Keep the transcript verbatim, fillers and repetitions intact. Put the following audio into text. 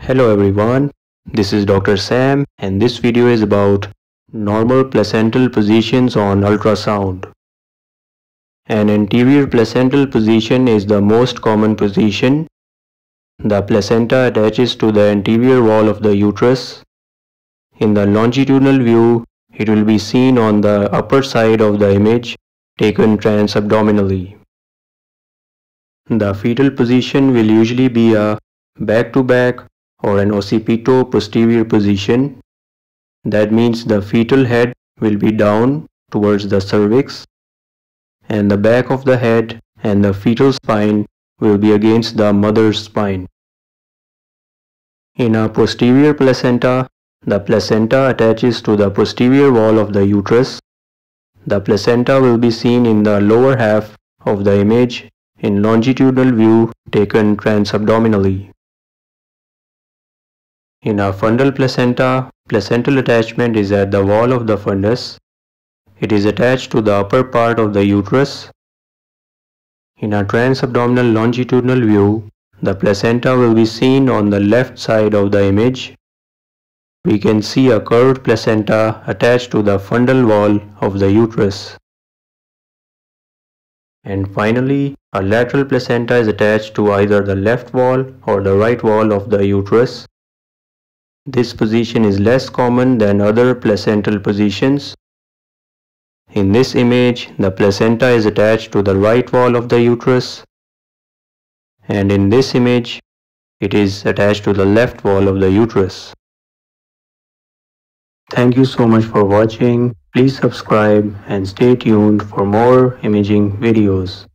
Hello everyone, this is Doctor Sam and this video is about normal placental positions on ultrasound. An anterior placental position is the most common position. The placenta attaches to the anterior wall of the uterus. In the longitudinal view, it will be seen on the upper side of the image taken transabdominally. The fetal position will usually be a back-to-back or an occipito-posterior position. That means the fetal head will be down towards the cervix and the back of the head and the fetal spine will be against the mother's spine. In a posterior placenta, the placenta attaches to the posterior wall of the uterus. The placenta will be seen in the lower half of the image in longitudinal view taken transabdominally. In a fundal placenta, placental attachment is at the wall of the fundus. It is attached to the upper part of the uterus. In a transabdominal longitudinal view, the placenta will be seen on the left side of the image. We can see a curved placenta attached to the fundal wall of the uterus. And finally, a lateral placenta is attached to either the left wall or the right wall of the uterus. This position is less common than other placental positions. In this image, the placenta is attached to the right wall of the uterus, and in this image, it is attached to the left wall of the uterus. Thank you so much for watching. Please subscribe and stay tuned for more imaging videos.